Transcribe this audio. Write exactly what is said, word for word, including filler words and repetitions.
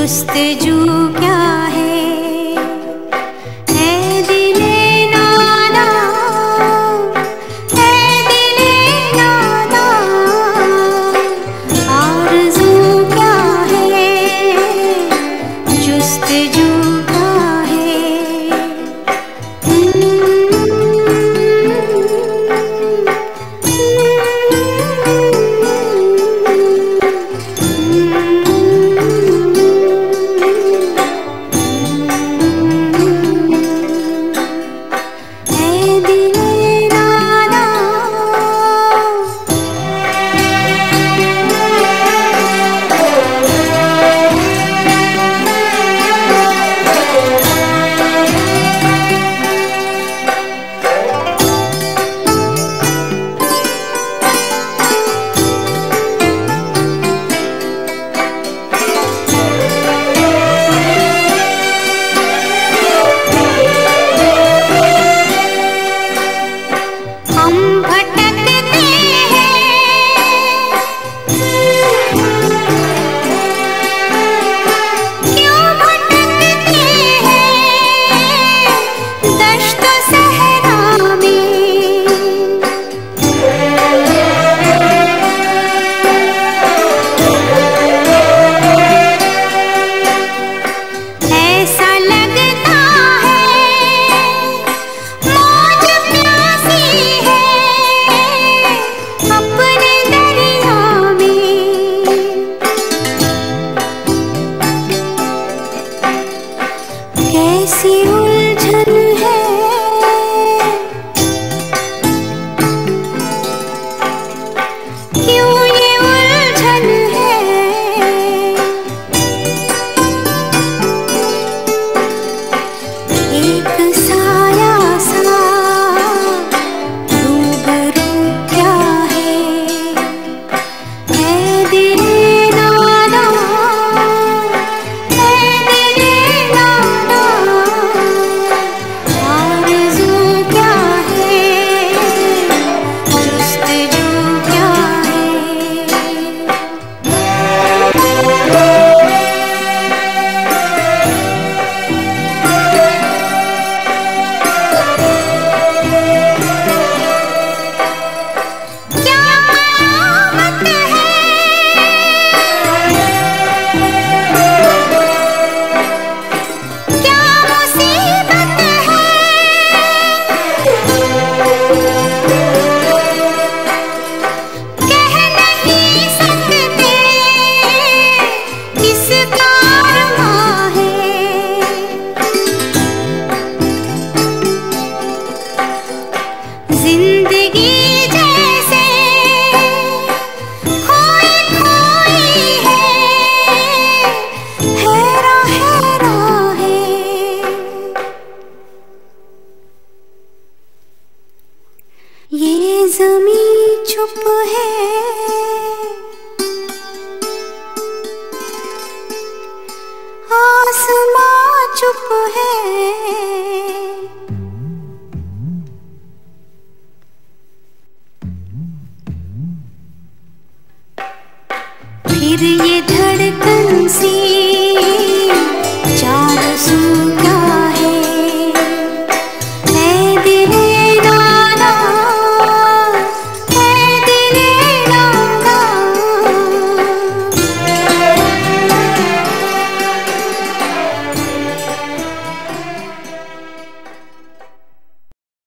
जुस्तजू क्या है, है दिले नादा, है दिले नादा, आरज़ू क्या है, जुस्तजू क्या है। कैसी उलझन है, क्यों ये उलझन है, एक साया सा रूबरू क्या है, है दिले नादा, है दिले नादा, आरज़ू क्या है, जुस्तजू क्या है। क्या कयामत है, क्या मुसीबत है, कह नहीं सकते किसका अरमां है। जिंदगी जैसे खोई खोई है, हैरा हैरा है। ये ज़मीं चुप है, आसमां चुप है, फिर ये धड़कन सी